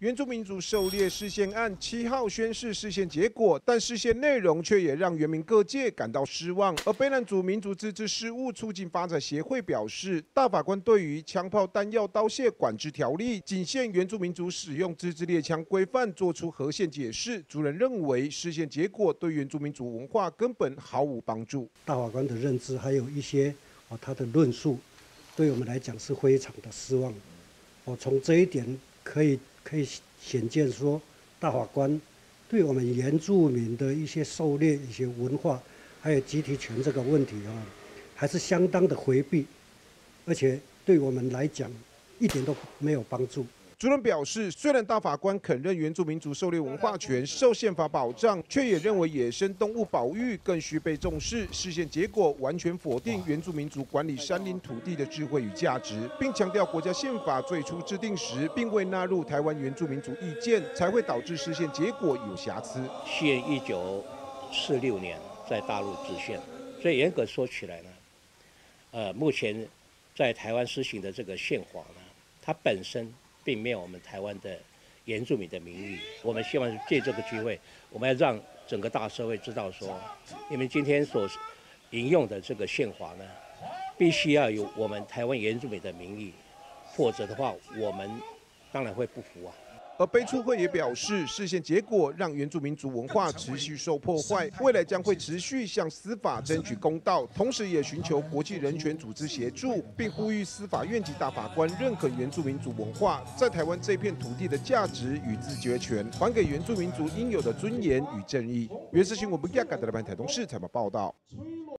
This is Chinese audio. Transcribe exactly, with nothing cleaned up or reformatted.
原住民族狩猎释宪案七号宣示释宪结果，但释宪内容却也让原民各界感到失望。而卑南族民族自治事务促进发展协会表示，大法官对于枪炮弹药刀械管制条例仅限原住民族使用自制猎枪规范做出合宪解释，族人认为释宪结果对原住民族文化根本毫无帮助。 大法官的认知还有一些哦他的论述，对我们来讲是非常的失望。哦，从这一点可以。可以显见说，大法官对我们原住民的一些狩猎、一些文化，还有集体权这个问题啊，还是相当的回避，而且对我们来讲一点都没有帮助。 族人表示，虽然大法官肯认原住民族狩猎文化权受宪法保障，却也认为野生动物保育更需被重视。释宪结果完全否定原住民族管理山林土地的智慧与价值，并强调国家宪法最初制定时并未纳入台湾原住民族意见，才会导致释宪结果有瑕疵。 宪一九四六年在大陆制宪，所以严格说起来呢，呃，目前在台湾施行的这个宪法呢，它本身并没有我们台湾的原住民的名义。我们希望借这个机会，我们要让整个大社会知道说，你们今天所引用的这个宪法呢，必须要有我们台湾原住民的名义，否则的话，我们当然会不服啊。 而卑促会也表示，释宪结果让原住民族文化持续受破坏，未来将会持续向司法争取公道，同时也寻求国际人权组织协助，并呼吁司法院及大法官认可原住民族文化在台湾这片土地的价值与自决权，还给原住民族应有的尊严与正义。原视新闻不亚港台湾台东市采访报道。